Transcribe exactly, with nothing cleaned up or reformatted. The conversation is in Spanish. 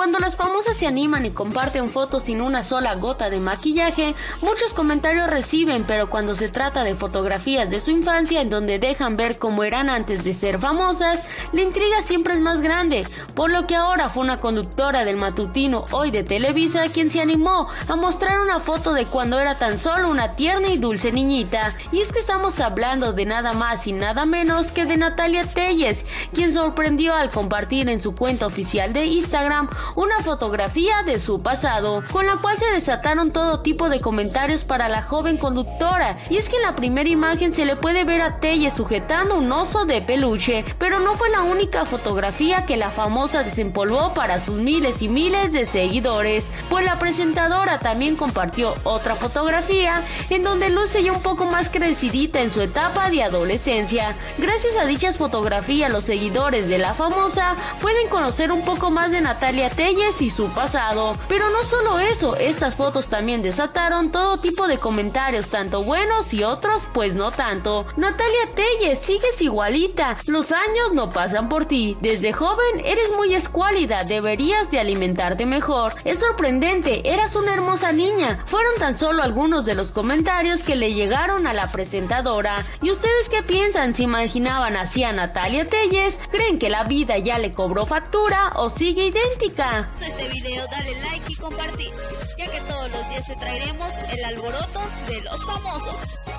Cuando las famosas se animan y comparten fotos sin una sola gota de maquillaje, muchos comentarios reciben, pero cuando se trata de fotografías de su infancia en donde dejan ver cómo eran antes de ser famosas, la intriga siempre es más grande, por lo que ahora fue una conductora del matutino Hoy de Televisa quien se animó a mostrar una foto de cuando era tan solo una tierna y dulce niñita. Y es que estamos hablando de nada más y nada menos que de Natalia Telles, quien sorprendió al compartir en su cuenta oficial de Instagram una fotografía de su pasado, con la cual se desataron todo tipo de comentarios para la joven conductora. Y es que en la primera imagen se le puede ver a Telles sujetando un oso de peluche, pero no fue la única fotografía que la famosa desempolvó para sus miles y miles de seguidores, pues la presentadora también compartió otra fotografía en donde luce ya un poco más crecidita en su etapa de adolescencia. Gracias a dichas fotografías, los seguidores de la famosa pueden conocer un poco más de Natalia Telles y su pasado. Pero no solo eso, estas fotos también desataron todo tipo de comentarios, tanto buenos y otros pues no tanto. Natalia Telles, sigues igualita, los años no pasan por ti, desde joven eres muy escuálida, deberías de alimentarte mejor, es sorprendente, eras una hermosa niña. Fueron tan solo algunos de los comentarios que le llegaron a la presentadora. ¿Y ustedes qué piensan? ¿Se imaginaban así a Natalia Telles? ¿Creen que la vida ya le cobró factura o sigue idéntica? Este video dale like y compartir, ya que todos los días te traeremos el alboroto de los famosos.